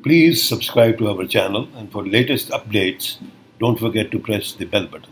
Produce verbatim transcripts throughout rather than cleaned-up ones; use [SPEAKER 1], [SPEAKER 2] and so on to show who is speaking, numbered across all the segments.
[SPEAKER 1] Please subscribe to our channel, and for latest updates, don't forget to press the bell button.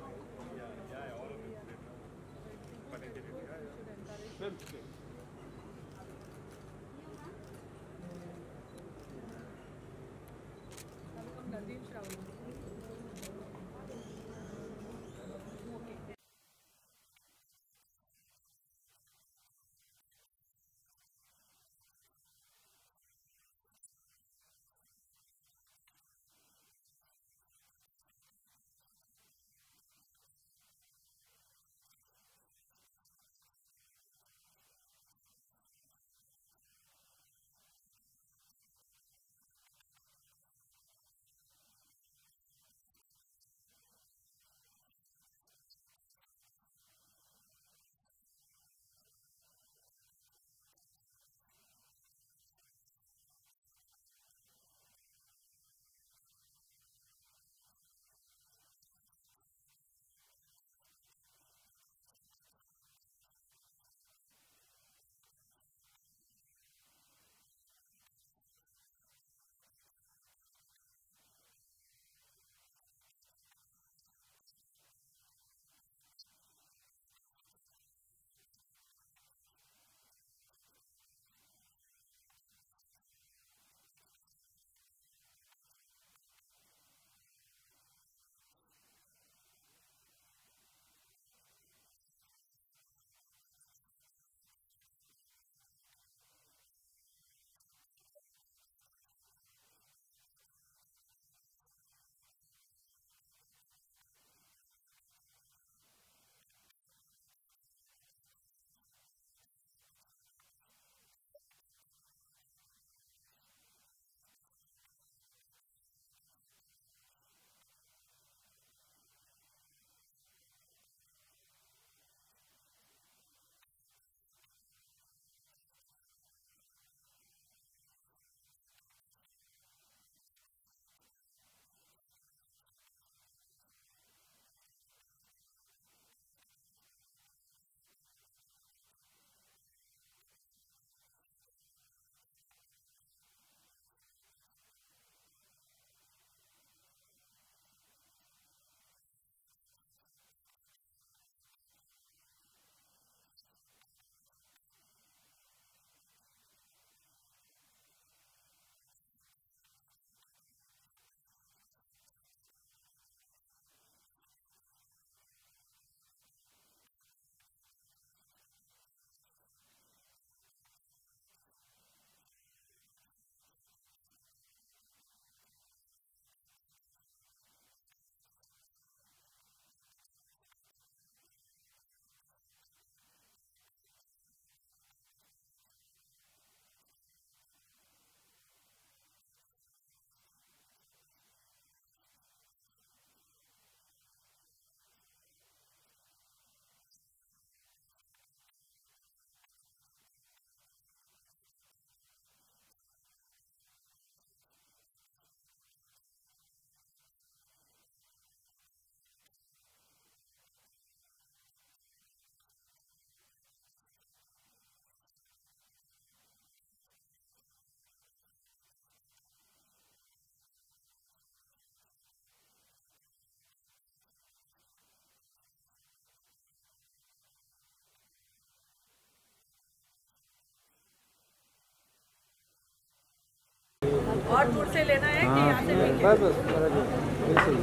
[SPEAKER 2] और दूर से लेना है कि यहाँ से लेंगे?
[SPEAKER 3] बस बस बिल्कुल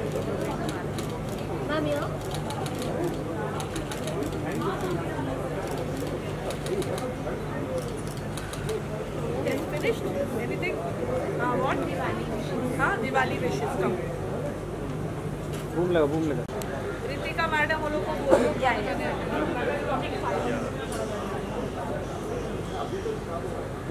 [SPEAKER 2] मैम यहाँ finished anything uh, what हाँ दिवाली विशेष का
[SPEAKER 3] बूम लगा बूम लगा
[SPEAKER 2] रितिका मैडम वो लोग को बोलो क्या है